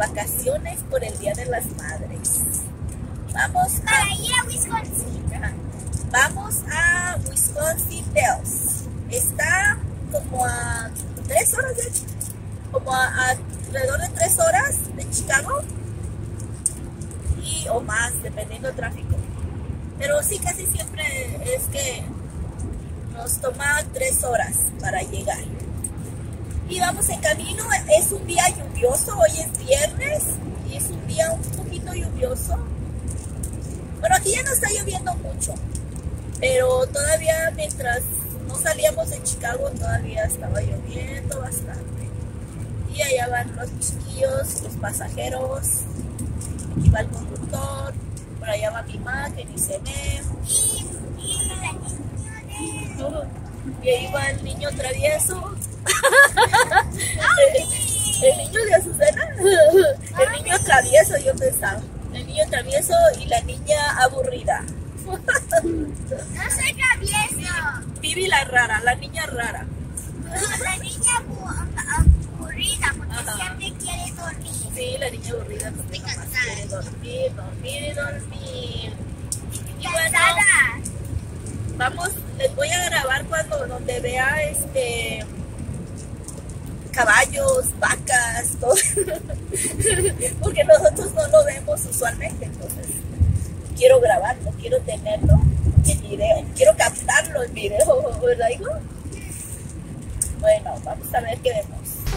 vacaciones por el Día de las Madres. Vamos para ir a Wisconsin. Vamos a Wisconsin Dells. Está como a 3 horas de como alrededor de 3 horas de Chicago o más, dependiendo del tráfico. Pero sí, casi siempre es que nos toma 3 horas para llegar. Y vamos en camino. Es un día lluvioso, hoy es viernes y es un día un poquito lluvioso. Bueno, aquí ya no está lloviendo mucho, pero todavía mientras no salíamos de Chicago todavía estaba lloviendo bastante. Y allá van los chiquillos, los pasajeros, aquí va el conductor, por allá va mi mamá que ni se ve. Y ahí va el niño travieso. El niño de Azucena. El niño travieso, yo pensaba. El niño travieso y la niña aburrida. No soy travieso. Vivi la rara, la niña rara. La niña aburrida porque siempre quiere dormir. Sí, la niña aburrida porque nomás quiere dormir, dormir y dormir. Y bueno, vamos, les voy a grabar donde vea caballos, vacas, todo. Porque nosotros no lo vemos usualmente, entonces quiero grabarlo, quiero tenerlo en video, quiero captarlo en video, ¿verdad, hijo? Bueno, vamos a ver qué vemos.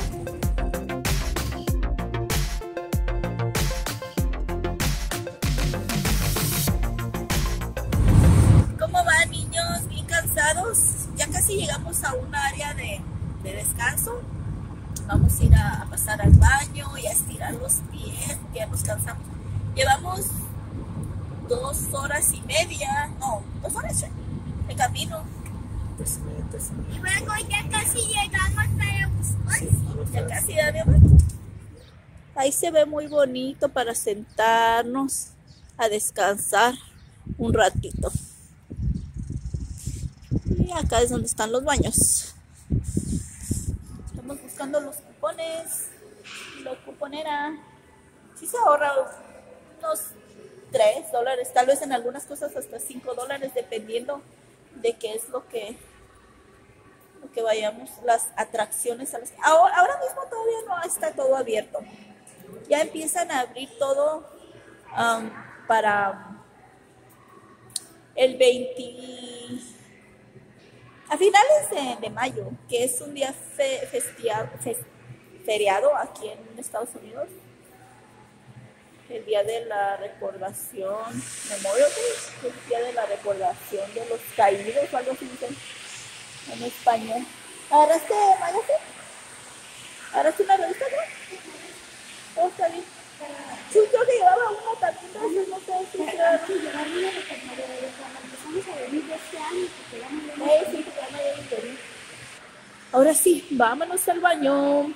¿Cómo van, niños? ¿Bien cansados? Ya casi llegamos a un área de descanso. Vamos a ir a pasar al baño y a estirar los pies, ya nos cansamos. Llevamos 2 horas y media, no, 2 horas de camino. Y luego ya casi llegamos para Wisconsin. Ya casi, mi amor. Ahí se ve muy bonito para sentarnos a descansar un ratito. Y acá es donde están los baños. Estamos buscando los cupones y la cuponera. Sí se ahorra unos $3, tal vez en algunas cosas hasta $5, dependiendo de qué es lo que vayamos, las atracciones a las que ahora mismo todavía no está todo abierto. Ya empiezan a abrir todo para el 20 a finales de mayo, que es un día feriado aquí en Estados Unidos. El día de la recordación, Memorial Day, el día de la recordación de los caídos, o algo así dicen en español. ¿Agarraste magazine? ¿Agarraste una revista, no? Oh, está bien. Sí, creo que llevaba uno también, entonces no sé si llevaba una de cuando empezamos a venir de este año, porque ya no hay. Sí, ya no hay internet. Ahora sí, vámonos al baño.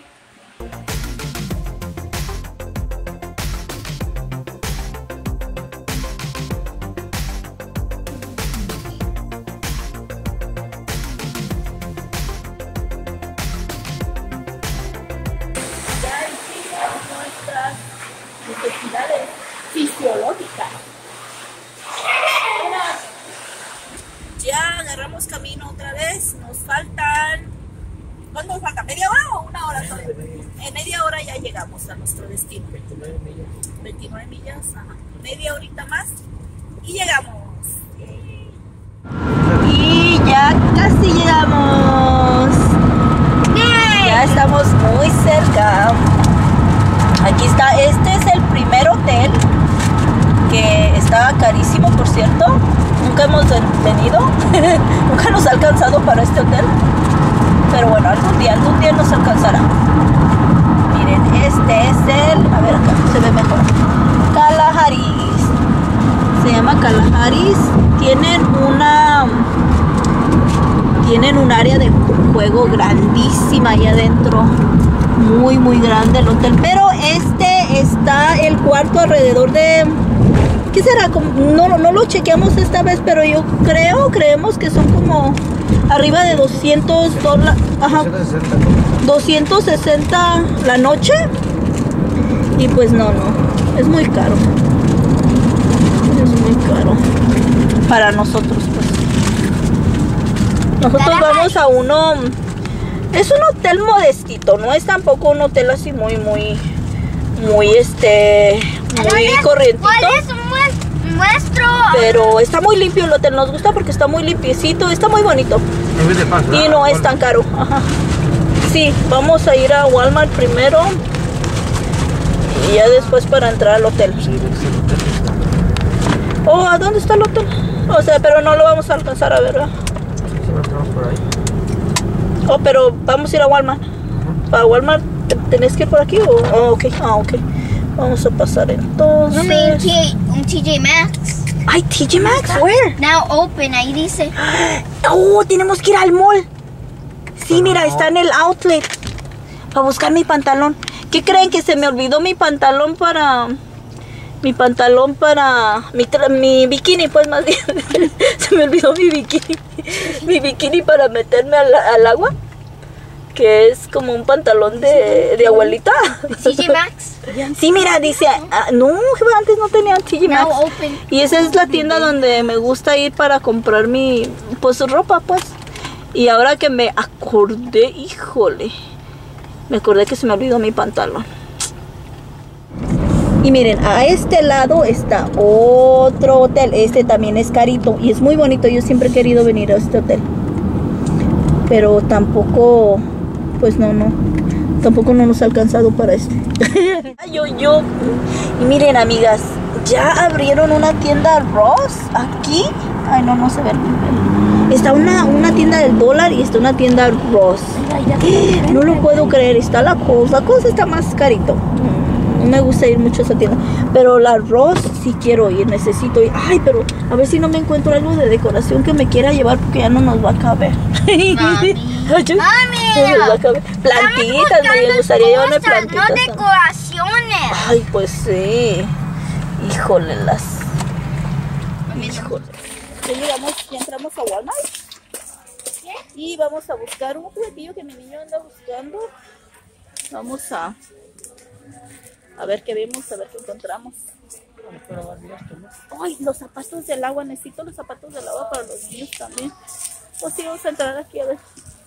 Necesidades fisiológicas. Bueno, ya agarramos camino otra vez. Nos faltan, ¿cuánto nos falta? ¿Media hora o 1 hora todavía? En media hora ya llegamos a nuestro destino. 29 millas, ajá. Media horita más y llegamos. Y ya casi llegamos. Ya estamos muy cerca. Aquí está, este es el primer hotel, que está carísimo, por cierto. Nunca hemos venido, nunca nos ha alcanzado para este hotel. Pero bueno, algún día nos alcanzará. Miren, este es a ver acá, se ve mejor. Kalahari's. Se llama Kalahari's. Tienen un área de juego grandísima ahí adentro. Muy muy grande el hotel, pero está el cuarto alrededor de, ¿qué será? No lo chequeamos esta vez, pero creemos que son como arriba de $200, ajá, 260 la noche. Y pues no, es muy caro. Es muy caro para nosotros, pues. Nosotros vamos a uno, es un hotel modestito, no es tampoco un hotel así muy corrientito. ¿Cuál es nuestro? Pero está muy limpio el hotel, nos gusta porque está muy limpiecito, está muy bonito. Y no es tan caro. Ajá. Sí, vamos a ir a Walmart primero y ya después para entrar al hotel. Oh, ¿a dónde está el hotel? O sea, pero no lo vamos a alcanzar a ver, ¿verdad? Oh, pero vamos a ir a Walmart. ¿Para Walmart tenés que ir por aquí? Oh, ok, ok. Vamos a pasar entonces. Un TJ Maxx. Ay, TJ Maxx, where? Now open, ahí dice. Oh, tenemos que ir al mall. Sí, mira, está en el outlet. Para buscar mi pantalón. ¿Qué creen? Que se me olvidó mi pantalón para... Mi bikini, pues más bien. Se me olvidó mi bikini. Mi bikini para meterme al agua. Que es como un pantalón de abuelita. TJ Maxx. Sí, mira, dice, no, antes no tenían TJ Maxx. Y esa es la tienda donde me gusta ir para comprar mi, pues, ropa, pues. Y ahora que me acordé, híjole, me acordé que se me olvidó mi pantalón. Y miren, a este lado está otro hotel. Este también es carito y es muy bonito. Yo siempre he querido venir a este hotel. Pero tampoco, pues tampoco no nos ha alcanzado para esto. Y miren, amigas, ya abrieron una tienda Ross aquí. Ay, no se ve. Está una tienda del dólar y está una tienda Ross. No lo puedo creer. Está la cosa está más carito. No me gusta ir mucho a esa tienda. Pero la Ross sí quiero ir, necesito ir. Ay, pero a ver si no me encuentro algo de decoración que me quiera llevar porque ya no nos va a caber. Mami. Plantitas, me gustaría llevarme plantitas. No decoraciones. Ay, pues sí. Híjole. Ya entramos a Walmart. Y vamos a buscar un juguetillo que mi niño anda buscando. Vamos a ver qué vemos, a ver qué encontramos. Ay, los zapatos del agua. Necesito los zapatos del agua para los niños también. Pues sí, vamos a entrar aquí a ver.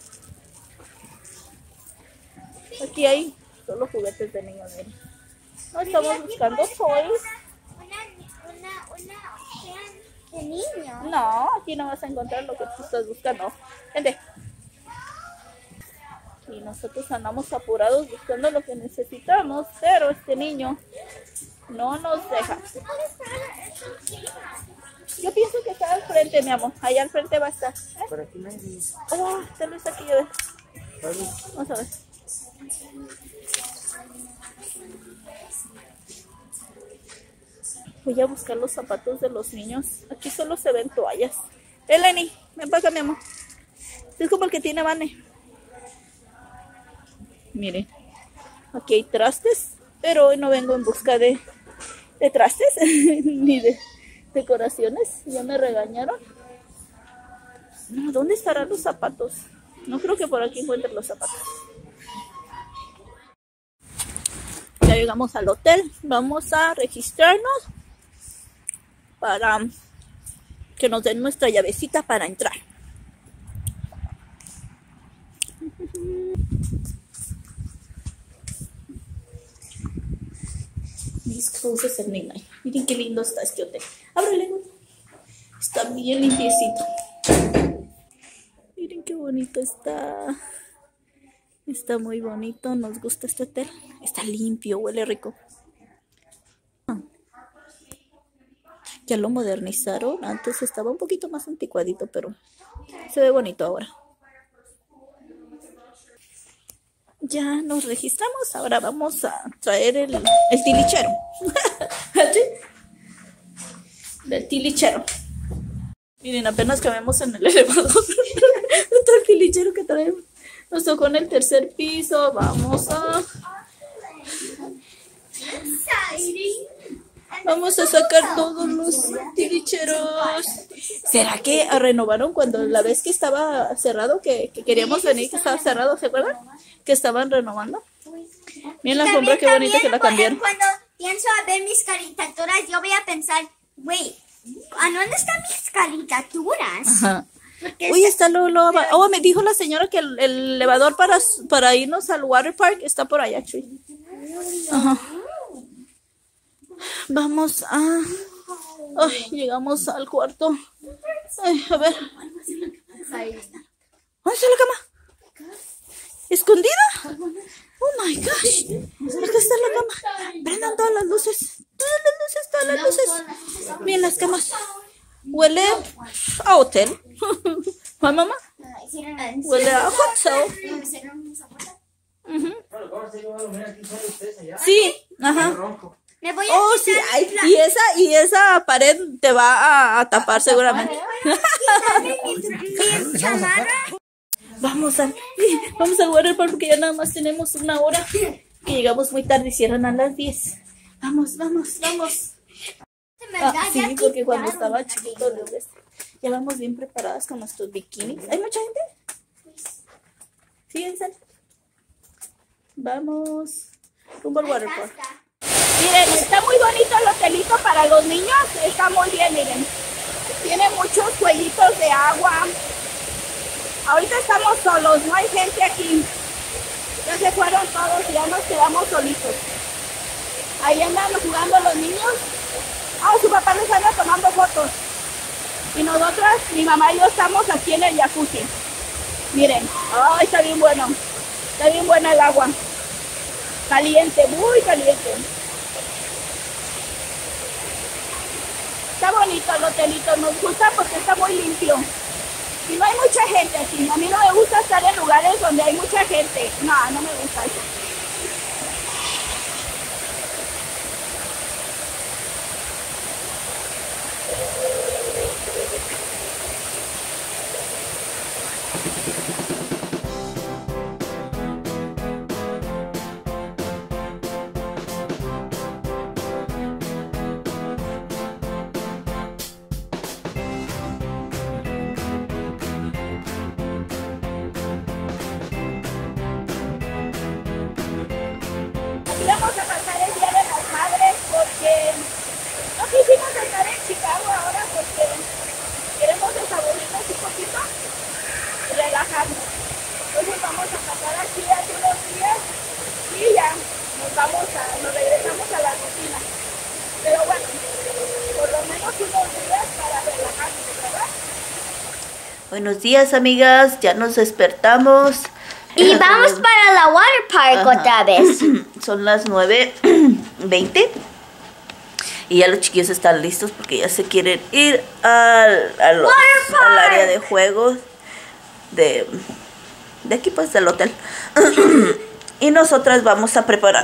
Aquí hay solo juguetes de niños. Miren. No estamos buscando toys. De niño. No, aquí no vas a encontrar lo que tú estás buscando. Vente. Y nosotros andamos apurados buscando lo que necesitamos, pero este niño no nos deja. Yo pienso que está al frente, mi amor. Allá al frente va a estar. Por aquí no hay. Oh, tal vez aquí, a ver. Vamos a ver. Voy a buscar los zapatos de los niños. Aquí solo se ven toallas. Lenny, ven para acá, mi amor. Es como el que tiene Vane. Miren, aquí hay trastes, pero hoy no vengo en busca de trastes ni de decoraciones. Ya me regañaron. No, ¿dónde estarán los zapatos? No creo que por aquí encuentren los zapatos. Ya llegamos al hotel. Vamos a registrarnos para que nos den nuestra llavecita para entrar. Mis closes at midnight. Miren qué lindo está este hotel. Ábrele. Está bien limpiecito. Miren qué bonito está. Está muy bonito. Nos gusta este hotel. Está limpio, huele rico. Ya lo modernizaron. Antes estaba un poquito más anticuadito, pero se ve bonito ahora. Ya nos registramos. Ahora vamos a traer el tilichero. El tilichero. Miren, apenas cabemos en el elevador. Todo el tilichero que traemos. Nos tocó en el tercer piso. Vamos a sacar todos los tilicheros. ¿Será que renovaron cuando la vez que estaba cerrado, que queríamos venir, que estaba cerrado, ¿se acuerdan? Que estaban renovando. Miren la alfombra, qué bonita que la cambiaron. Cuando pienso a ver mis caricaturas, yo voy a pensar, wait, ¿a dónde están mis caricaturas? Ajá. Uy, está Lolo. Oh, me dijo la señora que el elevador para irnos al water park está por allá, Chuy. Ajá. Vamos a... Ay, llegamos al cuarto. Ay, a ver. ¿Dónde está la cama? ¿Escondida? Oh my gosh. Acá está la cama. Prendan todas las luces. Todas las luces. Miren las camas. Huele a hotel. ¿Ah, mamá? Huele a hotel. Sí, ajá. Me voy a Sí, ay, y esa pared te va a tapar seguramente. Vamos al water park porque ya nada más tenemos una hora. Que llegamos muy tarde y cierran a las 10. Vamos. Sí, porque cuando estaba chiquito, ya vamos bien preparadas con nuestros bikinis. ¿Hay mucha gente? Fíjense. Vamos. Rumbo al water park. Miren, está muy bonito el hotelito para los niños. Está muy bien, miren. Tiene muchos jueguitos de agua. Ahorita estamos solos, no hay gente aquí. Ya se fueron todos y ya nos quedamos solitos. Ahí andan jugando los niños. Su papá les anda tomando fotos. Y nosotras, mi mamá y yo estamos aquí en el jacuzzi. Miren, está bien bueno. Está bien buena el agua. Caliente, muy caliente. Está bonito el hotelito, nos gusta porque está muy limpio. Y no hay mucha gente aquí. A mí no me gusta estar en lugares donde hay mucha gente. No me gusta eso. Vamos a pasar el Día de las Madres porque no quisimos estar en Chicago ahora porque queremos desaburrirnos un poquito y relajarnos. Entonces vamos a pasar aquí hace unos días y ya nos regresamos a la rutina. Pero bueno, por lo menos unos días para relajarnos, ¿verdad? Buenos días, amigas, ya nos despertamos. Y vamos para la water park otra vez. Son las 9:20 y ya los chiquillos están listos porque ya se quieren ir al área de juegos de aquí, pues, del hotel. Y nosotras vamos a preparar.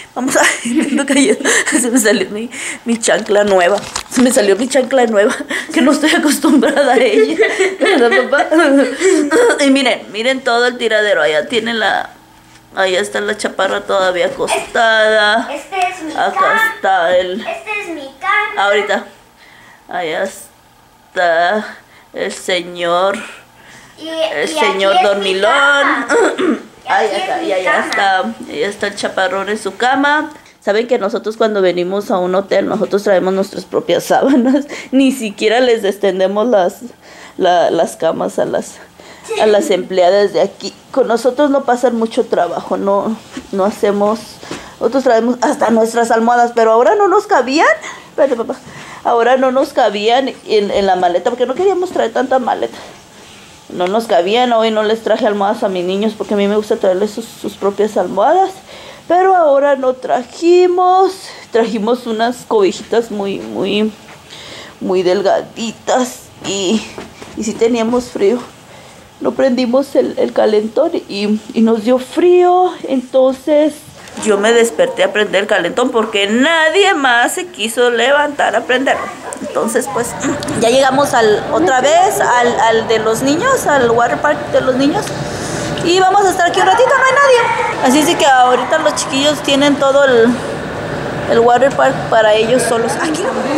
Se me salió mi chancla nueva. Que no estoy acostumbrada a ella. ¿Verdad, papá? Y miren todo el tiradero. Allá está la chaparra todavía acostada. Acá está Este es mi cama. Ahorita. Allá está el señor. El señor dormilón. Allá está el chaparrón en su cama. Saben que nosotros cuando venimos a un hotel, nosotros traemos nuestras propias sábanas. Ni siquiera les extendemos las camas a las empleadas de aquí. Con nosotros no pasan mucho trabajo, no hacemos. Nosotros traemos hasta nuestras almohadas, pero ahora no nos cabían. Espérate, papá. Ahora no nos cabían en la maleta porque no queríamos traer tanta maleta. No nos cabían. Hoy no les traje almohadas a mis niños porque a mí me gusta traerles sus propias almohadas. Pero ahora no trajimos unas cobijitas muy delgaditas y sí teníamos frío. No prendimos el calentón y nos dio frío. Entonces yo me desperté a prender el calentón porque nadie más se quiso levantar a prenderlo. Entonces pues ya llegamos otra vez al de los niños, al water park de los niños. Y vamos a estar aquí un ratito, no hay nadie. Así es que ahorita los chiquillos tienen todo el water park para ellos solos. Aquí.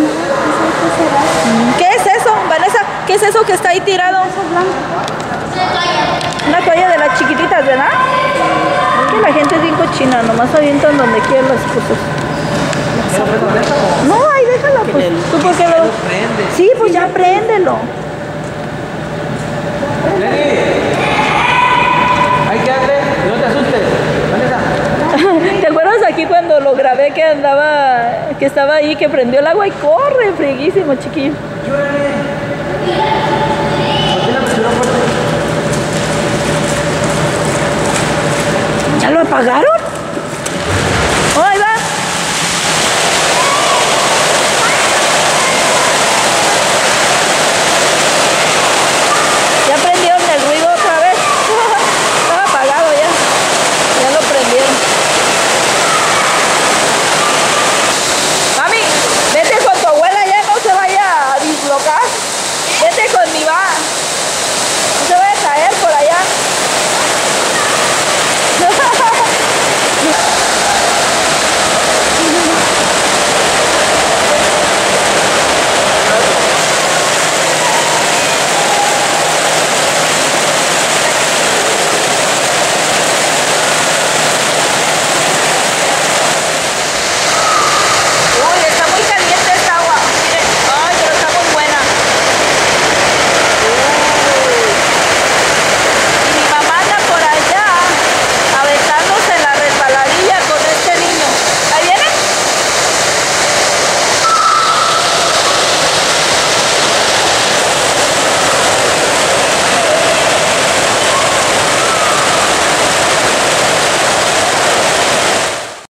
¿Qué es eso, Vanessa? ¿Qué es eso que está ahí tirado? Una toalla de las chiquititas, ¿verdad? Que la gente es bien China, nomás avientan donde quieran las cosas. No, ahí déjala, pues. ¿Tú por qué lo prende? Sí, pues ya préndelo. Ahí quédate, y no te asustes. Vanessa. ¿Te acuerdas aquí cuando lo grabé que andaba, que estaba ahí, que prendió el agua y corre, friguísimo, chiquillo? ¿Ya lo apagaron?